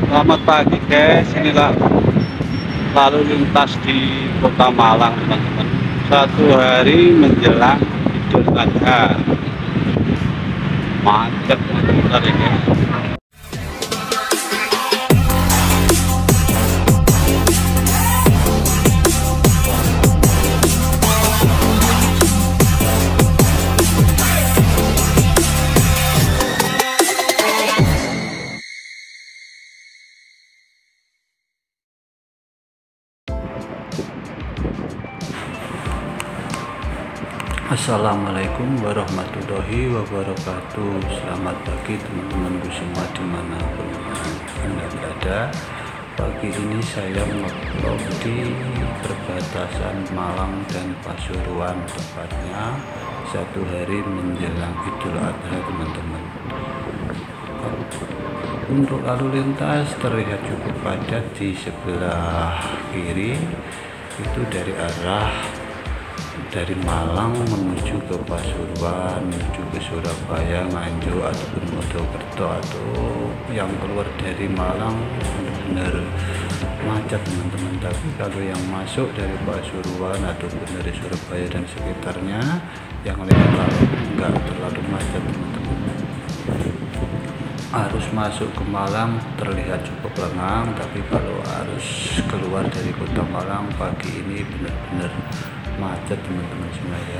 Selamat pagi guys, inilah lalu lintas di Kota Malang teman-teman. Satu hari menjelang Idul Adha, macet benar ini. Assalamualaikum warahmatullahi wabarakatuh. Selamat pagi teman-temanku semua dimanapun Anda berada. Pagi ini saya ngevlog di perbatasan Malang dan Pasuruan, tepatnya satu hari menjelang Idul Adha teman-teman. Untuk lalu lintas terlihat cukup padat di sebelah kiri, itu dari Malang menuju ke Pasuruan, menuju ke Surabaya, Nganjuk ataupun Mojokerto, atau yang keluar dari Malang benar-benar macet teman-teman. Tapi kalau yang masuk dari Pasuruan ataupun dari Surabaya dan sekitarnya, yang lewat laut enggak terlalu macet teman-teman. Arus masuk ke Malang terlihat cukup lengang, tapi kalau arus keluar dari kota Malang pagi ini benar-benar macet teman-teman semua ya.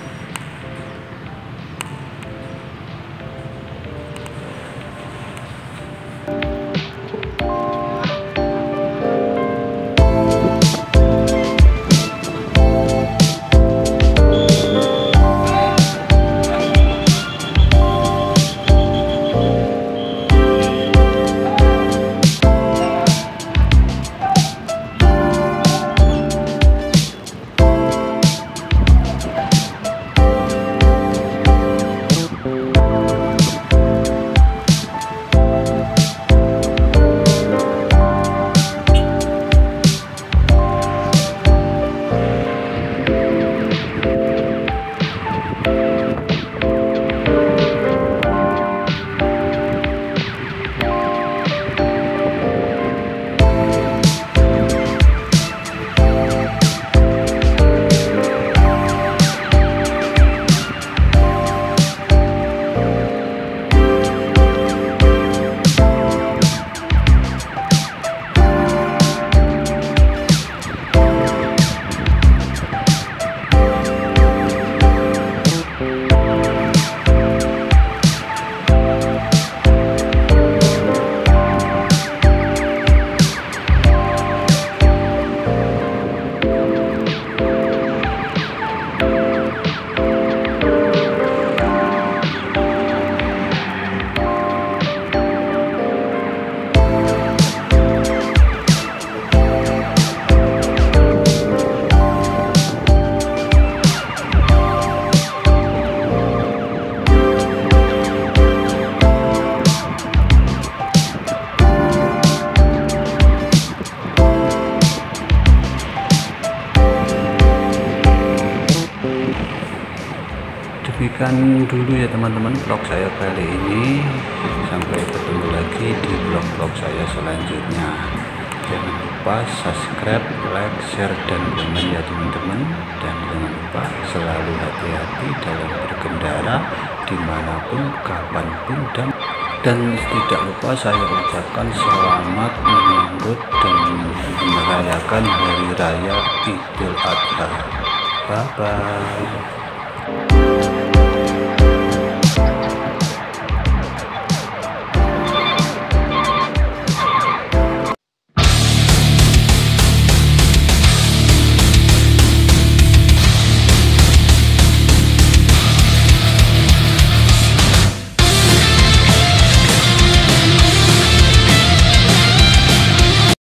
Demikian dulu ya teman-teman vlog saya kali ini. Sampai ketemu lagi di vlog-vlog saya selanjutnya. Jangan lupa subscribe, like, share, dan komen ya teman-teman. Dan jangan lupa selalu hati-hati dalam berkendara dimanapun, kapanpun, dan tidak lupa saya ucapkan selamat menyambut dan merayakan Hari Raya Idul Adha. Bye bye.